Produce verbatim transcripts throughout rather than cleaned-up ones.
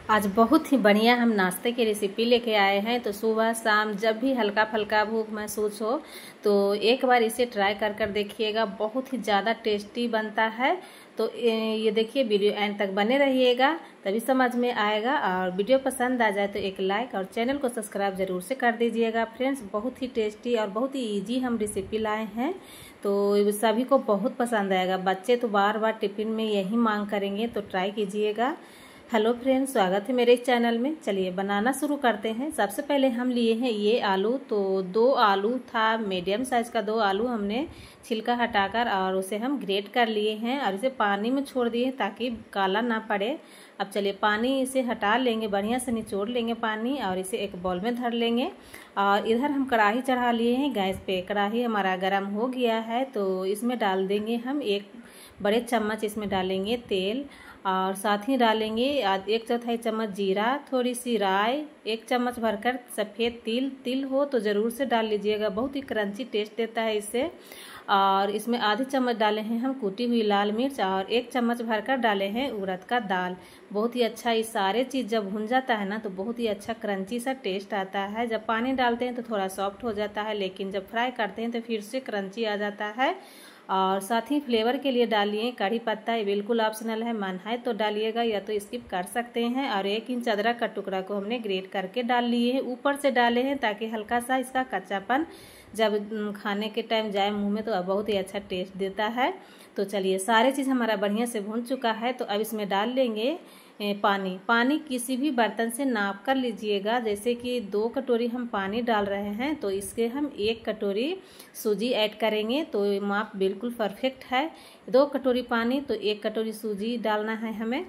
आज बहुत ही बढ़िया हम नाश्ते की रेसिपी लेके आए हैं। तो सुबह शाम जब भी हल्का फुल्का भूख महसूस हो तो एक बार इसे ट्राई कर कर देखिएगा, बहुत ही ज़्यादा टेस्टी बनता है। तो ये देखिए, वीडियो एंड तक बने रहिएगा तभी समझ में आएगा। और वीडियो पसंद आ जाए तो एक लाइक और चैनल को सब्सक्राइब जरूर से कर दीजिएगा। फ्रेंड्स, बहुत ही टेस्टी और बहुत ही ईजी हम रेसिपी लाए हैं, तो सभी को बहुत पसंद आएगा। बच्चे तो बार बार टिफिन में यही मांग करेंगे, तो ट्राई कीजिएगा। हेलो फ्रेंड्स, स्वागत है मेरे इस चैनल में। चलिए बनाना शुरू करते हैं। सबसे पहले हम लिए हैं ये आलू। तो दो आलू था, मीडियम साइज का दो आलू हमने छिलका हटाकर और उसे हम ग्रेट कर लिए हैं और इसे पानी में छोड़ दिए ताकि काला ना पड़े। अब चलिए पानी इसे हटा लेंगे, बढ़िया से निचोड़ लेंगे पानी और इसे एक बाउल में धर लेंगे। और इधर हम कढ़ाई चढ़ा लिए हैं गैस पे। कढ़ाई हमारा गर्म हो गया है, तो इसमें डाल देंगे हम एक बड़े चम्मच इसमें डालेंगे तेल और साथ ही डालेंगे एक चौथाई चम्मच जीरा, थोड़ी सी राई, एक चम्मच भरकर सफ़ेद तिल। तिल हो तो ज़रूर से डाल लीजिएगा, बहुत ही क्रंची टेस्ट देता है इससे। और इसमें आधी चम्मच डाले हैं हम कुटी हुई लाल मिर्च और एक चम्मच भरकर डाले हैं उड़द का दाल। बहुत ही अच्छा, ये सारे चीज़ जब भुन जाता है ना तो बहुत ही अच्छा क्रंची सा टेस्ट आता है। जब पानी डालते हैं तो थोड़ा सॉफ्ट हो जाता है, लेकिन जब फ्राई करते हैं तो फिर से क्रंची आ जाता है। और साथ ही फ्लेवर के लिए डालिए कड़ी पत्ता, ये बिल्कुल ऑप्शनल है, मन है तो डालिएगा या तो स्किप कर सकते हैं। और एक इंच अदरक का टुकड़ा को हमने ग्रेट करके डाल लिए हैं, ऊपर से डाले हैं ताकि हल्का सा इसका कच्चापन जब खाने के टाइम जाए मुंह में तो बहुत ही अच्छा टेस्ट देता है। तो चलिए, सारे चीज़ हमारा बढ़िया से भून चुका है, तो अब इसमें डाल लेंगे पानी। पानी किसी भी बर्तन से नाप कर लीजिएगा। जैसे कि दो कटोरी हम पानी डाल रहे हैं तो इसके हम एक कटोरी सूजी ऐड करेंगे, तो माप बिल्कुल परफेक्ट है। दो कटोरी पानी तो एक कटोरी सूजी डालना है हमें।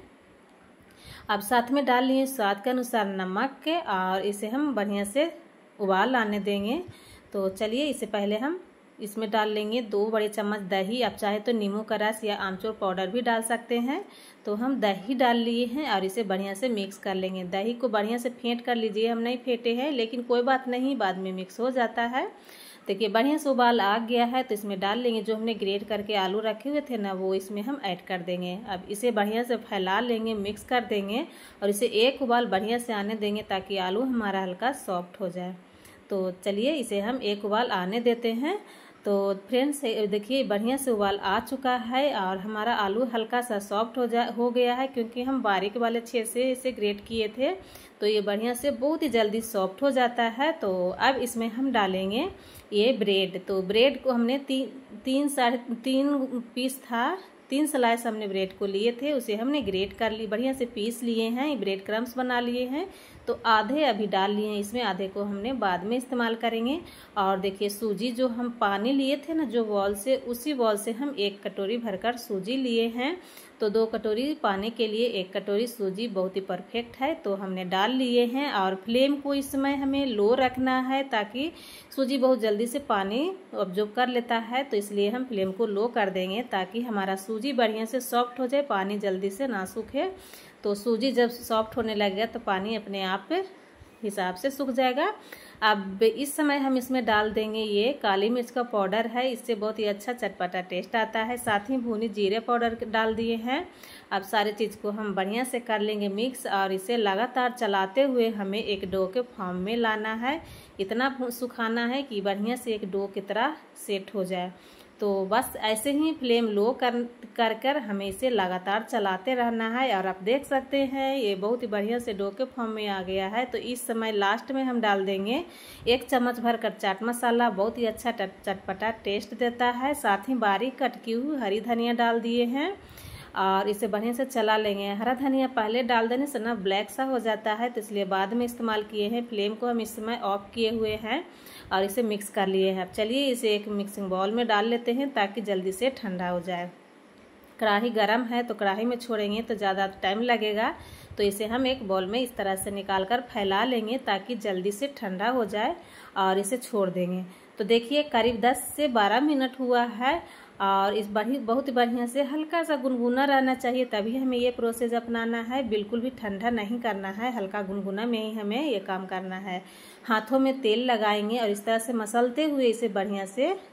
अब साथ में डाल लिए स्वाद के अनुसार नमक के और इसे हम बढ़िया से उबाल आने देंगे। तो चलिए, इसे पहले हम इसमें डाल लेंगे दो बड़े चम्मच दही। आप चाहे तो नींबू का रस या आमचूर पाउडर भी डाल सकते हैं। तो हम दही डाल लिए हैं और इसे बढ़िया से मिक्स कर लेंगे। दही को बढ़िया से फेंट कर लीजिए, हम नहीं फेंटे हैं लेकिन कोई बात नहीं, बाद में मिक्स हो जाता है। देखिए, बढ़िया से उबाल आ गया है, तो इसमें डाल लेंगे जो हमने ग्रेट करके आलू रखे हुए थे ना, वो इसमें हम ऐड कर देंगे। अब इसे बढ़िया से फैला लेंगे, मिक्स कर देंगे और इसे एक उबाल बढ़िया से आने देंगे ताकि आलू हमारा हल्का सॉफ्ट हो जाए। तो चलिए, इसे हम एक उबाल आने देते हैं। तो फ्रेंड्स देखिए, बढ़िया से उबाल आ चुका है और हमारा आलू हल्का सा सॉफ्ट हो जा हो गया है, क्योंकि हम बारीक वाले छेद से इसे ग्रेट किए थे। तो ये बढ़िया से बहुत ही जल्दी सॉफ्ट हो जाता है। तो अब इसमें हम डालेंगे ये ब्रेड। तो ब्रेड को हमने ती, तीन साढ़े तीन पीस था, तीन स्लाइस हमने ब्रेड को लिए थे, उसे हमने ग्रेट कर ली, बढ़िया से पीस लिए हैं, ब्रेड क्रम्स बना लिए हैं। तो आधे अभी डाल लिए हैं इसमें, आधे को हमने बाद में इस्तेमाल करेंगे। और देखिए, सूजी जो हम पानी लिए थे ना जो बॉल से, उसी बॉल से हम एक कटोरी भरकर सूजी लिए हैं। तो दो कटोरी पानी के लिए एक कटोरी सूजी बहुत ही परफेक्ट है, तो हमने डाल लिए हैं। और फ्लेम को इस समय हमें लो रखना है ताकि सूजी बहुत जल्दी से पानी ऑब्जॉर्ब कर लेता है, तो इसलिए हम फ्लेम को लो कर देंगे ताकि हमारा सूजी बढ़िया से सॉफ्ट हो जाए, पानी जल्दी से ना सूखे। तो सूजी जब सॉफ्ट होने लगेगा तो पानी अपने आप हिसाब से सूख जाएगा। अब इस समय हम इसमें डाल देंगे ये काली मिर्च का पाउडर है, इससे बहुत ही अच्छा चटपटा टेस्ट आता है। साथ ही भुनी जीरे पाउडर डाल दिए हैं। अब सारी चीज़ को हम बढ़िया से कर लेंगे मिक्स और इसे लगातार चलाते हुए हमें एक डो के फॉर्म में लाना है। इतना सुखाना है कि बढ़िया से एक डो की तरह सेट हो जाए। तो बस ऐसे ही फ्लेम लो कर कर कर हमें इसे लगातार चलाते रहना है। और आप देख सकते हैं ये बहुत ही बढ़िया से डो के फॉर्म में आ गया है। तो इस समय लास्ट में हम डाल देंगे एक चम्मच भरकर चाट मसाला, बहुत ही अच्छा चटपटा टेस्ट देता है। साथ ही बारीक कट की हुई हरी धनिया डाल दिए हैं और इसे बढ़िया से चला लेंगे। हरा धनिया पहले डाल देने से ना ब्लैक सा हो जाता है, तो इसलिए बाद में इस्तेमाल किए हैं। फ्लेम को हम इस समय ऑफ किए हुए हैं और इसे मिक्स कर लिए हैं। अब चलिए, इसे एक मिक्सिंग बाउल में डाल लेते हैं ताकि जल्दी से ठंडा हो जाए। कढ़ाई गरम है तो कढ़ाई में छोड़ेंगे तो ज़्यादा टाइम लगेगा, तो इसे हम एक बाउल में इस तरह से निकाल कर फैला लेंगे ताकि जल्दी से ठंडा हो जाए और इसे छोड़ देंगे। तो देखिए, करीब दस से बारह मिनट हुआ है और इस बढ़ी बहुत ही बढ़िया से हल्का सा गुनगुना रहना चाहिए, तभी हमें ये प्रोसेस अपनाना है। बिल्कुल भी ठंडा नहीं करना है, हल्का गुनगुना में ही हमें ये काम करना है। हाथों में तेल लगाएंगे और इस तरह से मसलते हुए इसे बढ़िया से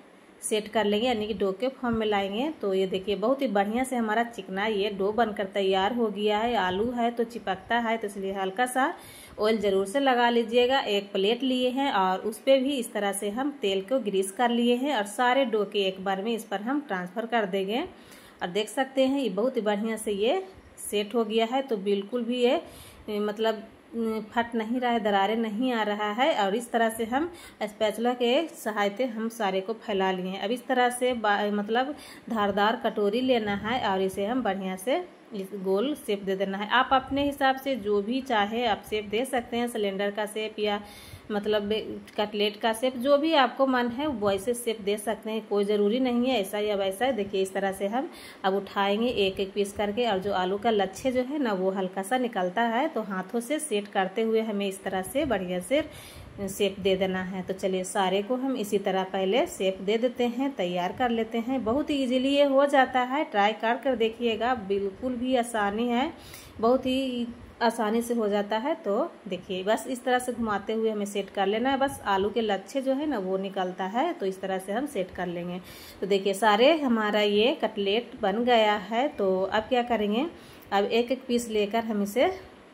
सेट कर लेंगे, यानी कि डो के फॉर्म में लाएंगे। तो ये देखिए बहुत ही बढ़िया से हमारा चिकना ये डो बनकर तैयार हो गया है। आलू है तो चिपकता है, तो इसलिए हल्का सा ऑयल ज़रूर से लगा लीजिएगा। एक प्लेट लिए हैं और उस पर भी इस तरह से हम तेल को ग्रीस कर लिए हैं और सारे डो के एक बार में इस पर हम ट्रांसफ़र कर देंगे। और देख सकते हैं ये बहुत ही बढ़िया से ये सेट हो गया है। तो बिल्कुल भी ये मतलब फट नहीं रहा है, दरारें नहीं आ रहा है। और इस तरह से हम स्पैचुला के सहायता हम सारे को फैला लिए हैं। अब इस तरह से मतलब धारदार कटोरी लेना है और इसे हम बढ़िया से इस गोल शेप दे देना है। आप अपने हिसाब से जो भी चाहे आप शेप दे सकते हैं, सिलेंडर का शेप या मतलब कटलेट का शेप, जो भी आपको मन है वैसे शेप दे सकते हैं। कोई ज़रूरी नहीं है ऐसा या वैसा। देखिए इस तरह से हम अब उठाएंगे एक एक पीस करके, और जो आलू का लच्छे जो है ना वो हल्का सा निकलता है, तो हाथों से सेट करते हुए हमें इस तरह से बढ़िया से शेप दे देना है। तो चलिए सारे को हम इसी तरह पहले शेप दे देते हैं, तैयार कर लेते हैं। बहुत ही इजीली ये हो जाता है, ट्राई कर कर देखिएगा, बिल्कुल भी आसानी है, बहुत ही आसानी से हो जाता है। तो देखिए बस इस तरह से घुमाते हुए हमें सेट कर लेना है। बस आलू के लच्छे जो है ना वो निकलता है, तो इस तरह से हम सेट कर लेंगे। तो देखिए सारे हमारा ये कटलेट बन गया है। तो अब क्या करेंगे, अब एक एक पीस लेकर हम इसे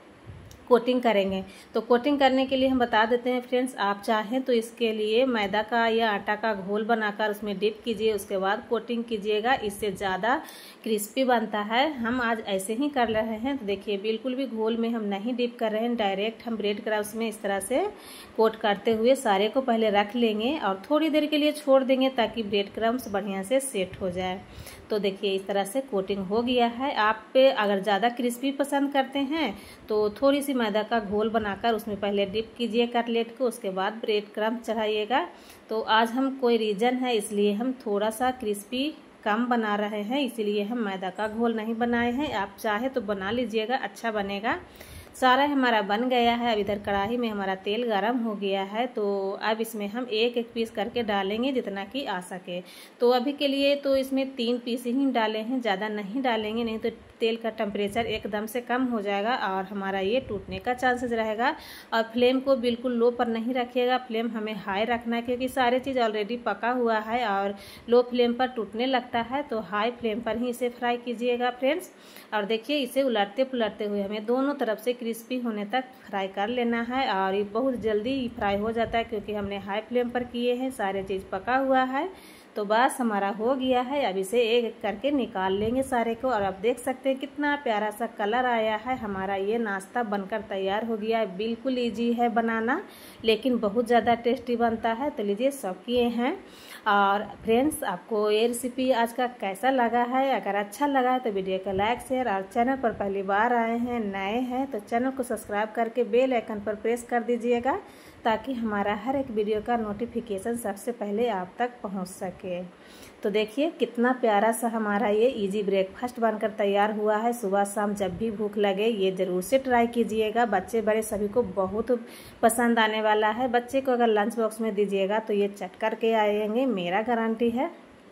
कोटिंग करेंगे। तो कोटिंग करने के लिए हम बता देते हैं फ्रेंड्स, आप चाहें तो इसके लिए मैदा का या आटा का घोल बनाकर उसमें डिप कीजिए, उसके बाद कोटिंग कीजिएगा, इससे ज़्यादा क्रिस्पी बनता है। हम आज ऐसे ही कर रहे हैं। तो देखिए बिल्कुल भी घोल में हम नहीं डिप कर रहे हैं, डायरेक्ट हम ब्रेड क्रम्स में इस तरह से कोट करते हुए सारे को पहले रख लेंगे और थोड़ी देर के लिए छोड़ देंगे ताकि ब्रेड क्रम्स बढ़िया से सेट हो जाए। तो देखिए इस तरह से कोटिंग हो गया है। आप पे अगर ज़्यादा क्रिस्पी पसंद करते हैं तो थोड़ी सी मैदा का घोल बनाकर उसमें पहले डिप कीजिए कटलेट को, उसके बाद ब्रेड क्रम्ब चढ़ाइएगा। तो आज हम कोई रीजन है इसलिए हम थोड़ा सा क्रिस्पी कम बना रहे हैं, इसीलिए हम मैदा का घोल नहीं बनाए हैं। आप चाहे तो बना लीजिएगा, अच्छा बनेगा। सारा हमारा बन गया है। अब इधर कढ़ाई में हमारा तेल गरम हो गया है। तो अब इसमें हम एक एक पीस करके डालेंगे जितना कि आ सके। तो अभी के लिए तो इसमें तीन पीस ही डाले हैं, ज़्यादा नहीं डालेंगे, नहीं तो तेल का टेम्परेचर एकदम से कम हो जाएगा और हमारा ये टूटने का चांसेस रहेगा। और फ्लेम को बिल्कुल लो पर नहीं रखिएगा, फ्लेम हमें हाई रखना है, क्योंकि सारी चीज़ ऑलरेडी पका हुआ है और लो फ्लेम पर टूटने लगता है। तो हाई फ्लेम पर ही इसे फ्राई कीजिएगा फ्रेंड्स। और देखिए इसे उलटते पुलटते हुए हमें दोनों तरफ से क्रिस्पी होने तक फ्राई कर लेना है। और ये बहुत जल्दी फ्राई हो जाता है क्योंकि हमने हाई फ्लेम पर किए हैं, सारे चीज़ पका हुआ है। तो बस हमारा हो गया है। अब इसे एक एक करके निकाल लेंगे सारे को। और आप देख सकते हैं कितना प्यारा सा कलर आया है। हमारा ये नाश्ता बनकर तैयार हो गया है। बिल्कुल इजी है बनाना, लेकिन बहुत ज़्यादा टेस्टी बनता है। तो लीजिए सब किए हैं। और फ्रेंड्स आपको ये रेसिपी आज का कैसा लगा है? अगर अच्छा लगा है तो वीडियो को लाइक शेयर, और चैनल पर पहली बार आए हैं, नए हैं तो चैनल को सब्सक्राइब करके बेल आइकन पर प्रेस कर दीजिएगा, ताकि हमारा हर एक वीडियो का नोटिफिकेशन सबसे पहले आप तक पहुंच सके। तो देखिए कितना प्यारा सा हमारा ये इजी ब्रेकफास्ट बनकर तैयार हुआ है। सुबह शाम जब भी भूख लगे ये ज़रूर से ट्राई कीजिएगा। बच्चे बड़े सभी को बहुत पसंद आने वाला है। बच्चे को अगर लंच बॉक्स में दीजिएगा तो ये चट कर के आएंगे, मेरा गारंटी है।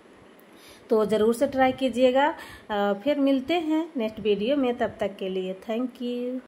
तो ज़रूर से ट्राई कीजिएगा। फिर मिलते हैं नेक्स्ट वीडियो में, तब तक के लिए थैंक यू।